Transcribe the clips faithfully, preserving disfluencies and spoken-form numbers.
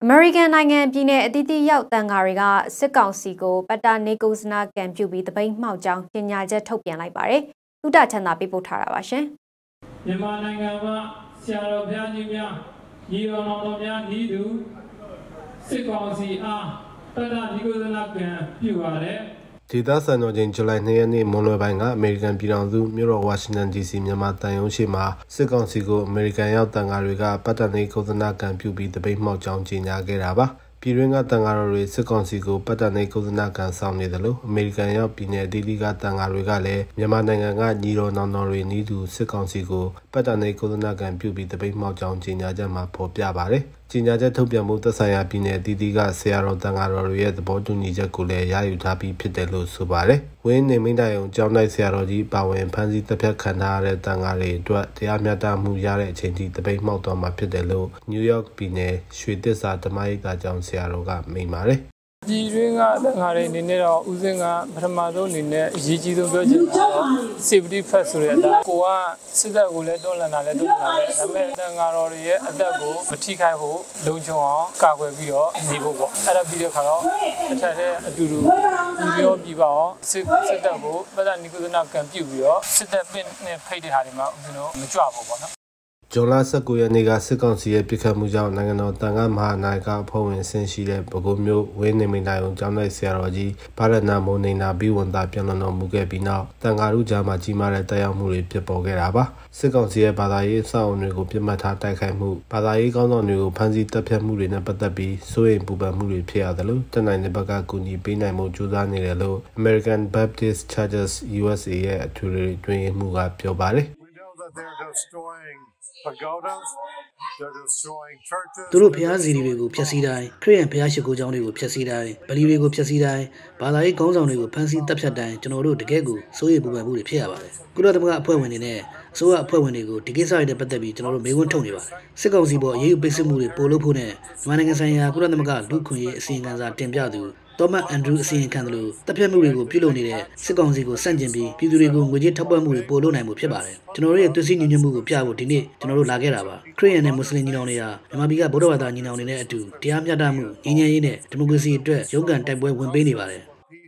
American နိုင်ငံပြည်နယ်အသီးသီးရောက်တန်ဃာတွေကစစ်ကောင်စီကိုပတ်တာနေကုစနာကံပြုပြီးတပိတ်မှောက်ကြောင်းကြေညာချက်ထုတ်ပြန်လိုက်ပါတယ်။သုတချမ်းသာပေးပို့ထားတာပါရှင်။မြန်မာနိုင်ငံမှာဆရာတော်ဘုရားကြီးများညီတော်တော်များဤသူစစ်ကောင်စီအားပတ်တာနေကုစနာကံပြုပါတဲ့ဒေသစံတော်ချိန်ဇူလိုင်နှစ်ရက်နေ့မွန်းလွဲပိုင်းကအမေရိကန်ပြည်ထောင်စုမြို့တော်ဝါရှင်တန် ဒီစီ မြန်မာတန်ရုံးရှိမှာစစ်ကောင်စီကိုအမေရိကန်ရောက်တန်ဃာတွေကပတ်တနေကုသနာကံပြုပြီးတပိတ်မှောက်ကြောင်းကြေညာခဲ့တာပါပြည်တွင်းကတန်ဃာတော်တွေစစ်ကောင်စီကိုပတ်တနေကုသနာကံဆောင်နေတယ်လို့အမေရိကန်ရောက်ပြည်နယ်အသီးသီးကတန်ဃာတွေကလည်းမြန်မာနိုင်ငံကညီတော်နောင်တော်တွေနီးသူစစ်ကောင်စီကိုပတ်တနေကုသနာကံပြုပြီးတပိတ်မှောက်ကြောင်းကြေညာချက်မှာဖော်ပြပါတယ်ကြေညာချက်ထုတ်ပြန်မှုသက်ဆိုင်ရာပြည်နယ်အသီးသီးကဆရာတော်တန်ဃာတော်တွေရဲ့သဘောတူညီချက်ကိုလည်းရယူထားပြီးဖြစ်တယ်လို့ဆိုပါတယ်။ဝင်းနေမိန်တိုင်ုံကျောင်းတိုက်ဆရာတော်ကြီးပါဝင်ဖန်စီတပ်ဖြတ်ခံထားရတဲ့တန်ဃာတွေအတွက်တရားမျှတမှုရတဲ့အချိန်ထိတပိတ်မှောက်သွားမှာဖြစ်တယ်လို့နယူးယောက်ပြည်နယ်ရွှေသစ္စာဓမ္မရိပ်သာကျောင်းဆရာတော်ကမိန့်ပါတယ်။ဒီရင်းကတန်ဃာတွေအနေနဲ့တော့ဦးစင်းကပထမဆုံးအနေနဲ့အရေးကြီးဆုံးပြောချင်တာတော့ safety first ဆိုတဲ့အတိုင်းကိုကစစ်တပ်ကိုလည်းတွန်းလှန်တာလည်းတွန်းလှန်တယ်ဒါပေမဲ့တန်ဃာတော်တွေရဲ့အသက်ကိုမထိခိုက်ဖို့လုံခြုံအောင်ကာကွယ်ပြီးတော့နေဖို့ပေါ့အဲ့ဒါပြီးတဲ့ခါတော့တစ်ထပ်တဲ့အတူတူပြီးပြောပြီးပါအောင်စစ်စစ်တပ်ကိုပတ်သက်နိကုသနာကံပြုပြီးတော့စစ်တပ်ပင်နဲ့ဖိတ်တဲ့ဟာတွေမှာဦးဇင်းတို့မကြွဖို့ပေါ့နော်ဇွန်လ၁၉ရက်နေ့ကစစ်ကောင်စီရဲ့ပြစ်ခတ်မှုကြောင့်နိုင်ငံတော်တန်ခါမဟာနာယကအဖွဲ့ဝင်ဆင်းရှိတဲ့ပဲခူးမြို့ဝင်းနေမိန်တိုင်ုံကျောင်းတိုက်ဆရာတော်ကြီးဗရဏမိုးနေနာပြီးဝန်သားပြန်လည်တော်မူခဲ့ပြီးနောက်တန်ခါရုကြားမှာကြီးမားတဲ့တက်ရောက်မှုတွေဖြစ်ပေါ်ခဲ့တာပါစစ်ကောင်စီရဲ့ဘာသာရေးအဆောက်အအုံတွေကိုပြစ်မှတ်ထားတိုက်ခိုက်မှုဘာသာရေးကောင်းဆောင်တွေကိုဖမ်းဆီးတပ်ဖြတ်မှုတွေနဲ့ပတ်သက်ပြီးစိုးရိမ်ပူပန်မှုတွေဖြစ်ရတယ်လို့တနိုင်တဲ့ဘက်ကကူညီပေးနိုင်မှုကြိုးစားနေတယ်လို့ American Baptist Churches U S A ရဲ့အထွေထွေတွင်မှုကပြောပါတယ်သူတို့ဖျားစီတွေကိုဖျက်ဆီးတိုင်းခရစ်ယာန်ဖျားရှိခိုးကျောင်းတွေကိုဖျက်ဆီးတိုင်းဗလီတွေကိုဖျက်ဆီးတိုင်းဘာသာရေးခေါင်းဆောင်တွေကိုဖမ်းဆီးတပ်ဖြတ်တိုင်းကျွန်တော်တို့တကယ့်ကိုစိုးရိမ်ပူပန်မှုတွေဖြစ်ရပါတယ်ကုလသမဂ္ဂအဖွဲ့ဝင်တွေနဲ့အစိုးရအဖွဲ့ဝင်တွေကိုဒီကိစ္စတွေနဲ့ပတ်သက်ပြီးကျွန်တော်တို့မေးခွန်းထုတ်နေပါတယ်စစ်ကောင်စီပေါ်အရေးယူပိတ်ဆို့မှုတွေပို့လို့ဖို့နဲ့မြန်မာနိုင်ငံဆိုင်ရာကုလသမဂ္ဂလူ့ခွင့်ရေးအစီရင်ခံစာတင်ပြသူတော်မန်အန်ဒရူးအစီရင်ခံတယ်လို့တပ်ဖြတ်မှုတွေကိုပြုလုပ်နေတဲ့စစ်ကောင်စီကိုစန့်ကျင်ပြီးပြည်သူတွေကိုငွေကြေးထောက်ပံ့မှုတွေပို့လို့နိုင်မှုဖြစ်ပါတယ်ကျွန်တော်တို့ရဲ့သွေးစည်းညီညွတ်မှုကိုပြဖို့ဒီနေ့ကျွန်တော်တို့လာခဲ့တာပါခရစ်ယာန်နဲ့မွတ်စလင်ညီနောင်တွေဟာမြန်မာပြည်ကဗုဒ္ဓဘာသာညီနောင်တွေနဲ့အတူတရားမျှတမှုငြိမ်းချမ်းရေးနဲ့ဒီမိုကရေစီအတွက်ရုန်းကန်တိုက်ပွဲဝင်ပေးနေပါတယ်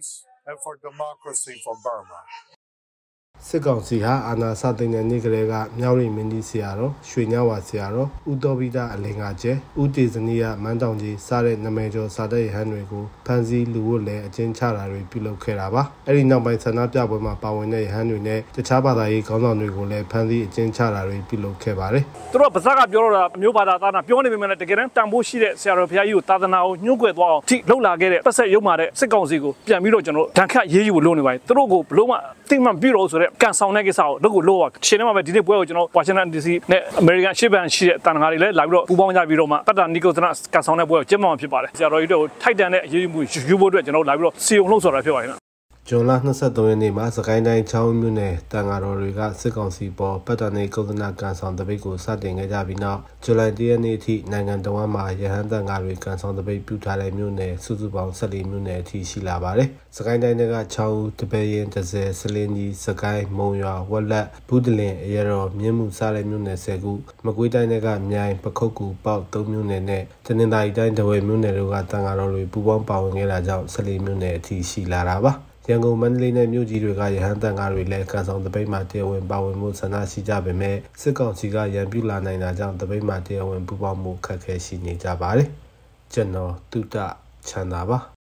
စစ်ကောင်စီဟာအာဏာစတင်တဲ့နေ့ကလေးကမြောက်ရိပ်မင်းကြီးဆရာတော်ရွှေညဝါဆရာတော်ဦးတော်ပိတာအလင်္ကာကျဲဦးတေဇနီးယမန်းတောင်ကြီးစားတဲ့နာမည်ကျော်စာတတ်ရဟန်းတွေကိုဖမ်းဆီးလူဝတ်လဲအကျဉ်းချတာတွေပြုလုပ်ခဲ့တာပါအဲ့ဒီနောက်ပိုင်းဆန္ဒပြပွဲမှာပါဝင်တဲ့ရဟန်းတွေနဲ့တခြားဘာသာရေးခေါင်းဆောင်တွေကိုလည်းဖမ်းဆီးအကျဉ်းချတာတွေပြုလုပ်ခဲ့ပါတယ်သူတို့ကပါဇက်ကပြောတော့တာမျိုးဘာသာသာနာပြောနေပေမဲ့တကယ်တမ်းတန်ဖိုးရှိတဲ့ဆရာတော်ဘုရားကြီးကိုသာသနာကိုညှို့ကွယ်သွားအောင်ထိလှုပ်လာခဲ့တဲ့ပတ်ဆက်ရုံမာတဲ့စစ်ကောင်စီကိုပြန်ပြီးတော့ကျွန်တော်ဒဏ်ခတ်ရေးယူလို့နေပါတယ်သူတို့ကိုဘလို့မှသိမှပြီးတော့ဆိုတဲ့ကန်ဆောင်တဲ့ကိစ္စကိုလုပ်ကိုလို့ပါရှင်းနေမှာပဲဒီနေ့ပွဲကိုကျွန်တော်ဝါရှင်တန် ဒီစီ နဲ့အမေရိကန်ရှစ်ဘန်ရှိတဲ့တန်ဃာတွေလည်းလာပြီးတော့ပူးပေါင်းကြပြီးတော့မှပတ်တာနီကိုသနာကန်ဆောင်တဲ့ပွဲကိုကျင်းပမှာဖြစ်ပါတယ်ဆရာတော်ကြီးတို့ထိုက်တန်တဲ့အရေးယူမှုယူဖို့အတွက်ကျွန်တော်လာပြီးတော့စီယုံလှုပ်ဆော်တာဖြစ်ပါတယ်ဇွန်လ၂၃ရက်နေ့မှာစကိုင်းတိုင်းချောင်းမြို့နယ်တန်ဃာတော်တွေကစစ်ကောင်စီပေါ်ပတ်တနေကုသနာကန်ဆောင်တပိတ်ကိုစတင်ခဲ့ကြပြီးနောက်ဇူလိုင်၁ရက်နေ့အထိနိုင်ငံတော်မှာရဟန်းတန်ဃာတွေကန်ဆောင်တပိတ်ပြုထားတဲ့မြို့နယ်စုစုပေါင်း၁၄မြို့နယ်အထိရှိလာပါတယ်။စကိုင်းတိုင်းကချောင်းဦးတပည့်ရင်တစဲစလင်းကြီးစကိုင်းမုံရွာဝက်လက်ဘူးတလင်အရတော်မြင်းမှုစားတဲ့မြို့နယ်၁၀ခုမကွေးတိုင်းကမြိုင်ပခုတ်ကူပေါက်၃မြို့နယ်နဲ့တနင်္သာရီတိုင်းတဝဲမြို့နယ်တို့ကတန်ဃာတော်တွေပူးပေါင်းပါဝင်ခဲ့တာကြောင့်၁၄မြို့နယ်အထိရှိလာတာပါရန်ကုန်မန္တလေးနဲ့မြို့ကြီးတွေကရဟန်းတန်ဃာတွေလည်းကန်ဆောင်တပိတ်မှာတရားဝင်ပါဝင်မှုဆန္ဒရှိကြပေမဲ့စစ်ကောင်စီကရန်ပြုလာနိုင်တာကြောင့်တပိတ်မှာတရားဝင်ပူးပေါင်းမှုခက်ခဲရှိနေကြပါတယ်ကျွန်တော်တုဒ္ဒချမ်းသာပါ